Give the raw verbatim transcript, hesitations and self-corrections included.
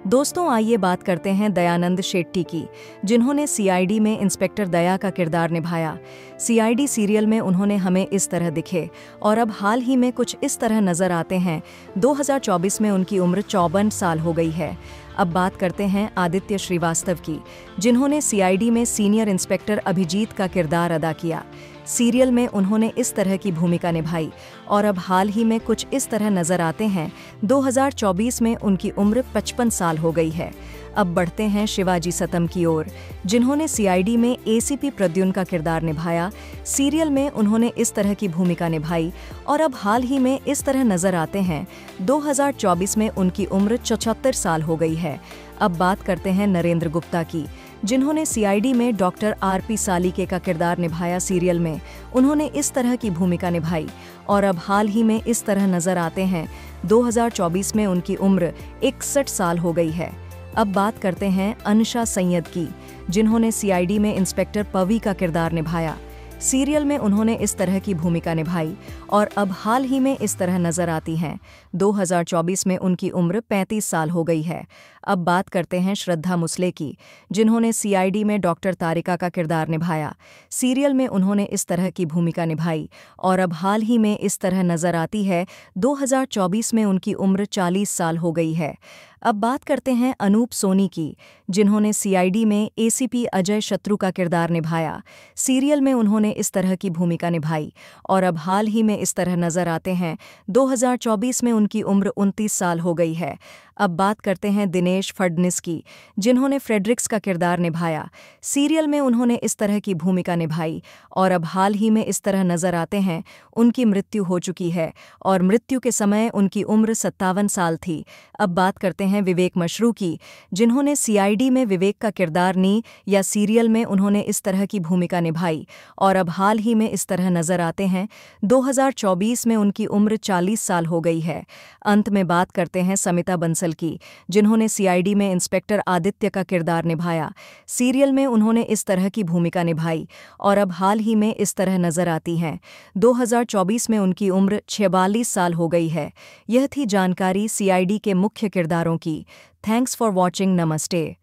दोस्तों, आइए बात करते हैं दयानंद शेट्टी की, जिन्होंने सीआईडी में इंस्पेक्टर दया का किरदार निभाया। सीआईडी सीरियल में उन्होंने हमें इस तरह दिखे और अब हाल ही में कुछ इस तरह नजर आते हैं। दो हज़ार चौबीस में उनकी उम्र चौवन साल हो गई है। अब बात करते हैं आदित्य श्रीवास्तव की, जिन्होंने सीआईडी में सीनियर इंस्पेक्टर अभिजीत का किरदार अदा किया। सीरियल में उन्होंने इस तरह की भूमिका निभाई और अब हाल ही में कुछ इस तरह नजर आते हैं। दो हज़ार चौबीस में उनकी उम्र पचपन साल हो गई है। अब बढ़ते हैं शिवाजी सतम की ओर, जिन्होंने सीआईडी में एसीपी प्रद्युम्न का किरदार निभाया। सीरियल में उन्होंने इस तरह की भूमिका निभाई और अब हाल ही में इस तरह नजर आते हैं। दो हज़ार चौबीस में उनकी उम्र चौहत्तर साल हो गई है। अब बात करते हैं नरेंद्र गुप्ता की, जिन्होंने सीआईडी में डॉक्टर आरपी सालिके का किरदार निभाया। सीरियल में उन्होंने इस तरह की भूमिका निभाई और अब हाल ही में इस तरह नजर आते हैं। दो हज़ार चौबीस में उनकी उम्र इकसठ साल हो गई है। अब बात करते हैं अनुषा सैयद की, जिन्होंने सीआईडी में इंस्पेक्टर पवी का किरदार निभाया। सीरियल में उन्होंने इस तरह की भूमिका निभाई और अब हाल ही में इस तरह नजर आती हैं। दो हज़ार चौबीस में उनकी उम्र पैंतीस साल हो गई है। अब बात करते हैं श्रद्धा मुसले की, जिन्होंने सीआईडी में डॉक्टर तारिका का किरदार निभाया। सीरियल में उन्होंने इस तरह की भूमिका निभाई और अब हाल ही में इस तरह नजर आती है। दो हज़ार चौबीस में उनकी उम्र चालीस साल हो गई है। अब बात करते हैं अनूप सोनी की, जिन्होंने सीआईडी में एसीपी अजय शत्रु का किरदार निभाया। सीरियल में उन्होंने इस तरह की भूमिका निभाई और अब हाल ही में इस तरह नजर आते हैं। दो हज़ार चौबीस में उनकी उम्र उनतीस साल हो गई है। अब बात करते हैं दिनेश फडणवीस की, जिन्होंने फ्रेडरिक्स का किरदार निभाया। सीरियल में उन्होंने इस तरह की भूमिका निभाई और अब हाल ही में इस तरह नजर आते हैं। उनकी मृत्यु हो चुकी है और मृत्यु के समय उनकी उम्र सत्तावन साल थी। अब बात करते हैं विवेक मशरू की, जिन्होंने सीआईडी में विवेक का किरदार नी या सीरियल में उन्होंने इस तरह की भूमिका निभाई और अब हाल ही में इस तरह नजर आते हैं। दो हज़ार चौबीस में उनकी उम्र चालीस साल हो गई है। अंत में बात करते हैं समिता बंसल की, जिन्होंने सीआईडी में इंस्पेक्टर आदित्य का किरदार निभाया। सीरियल में उन्होंने इस तरह की भूमिका निभाई और अब हाल ही में इस तरह नजर आती हैं। दो हज़ार चौबीस में उनकी उम्र छियालीस साल हो गई है। यह थी जानकारी सीआईडी के मुख्य किरदारों की। Thanks for watching. नमस्ते।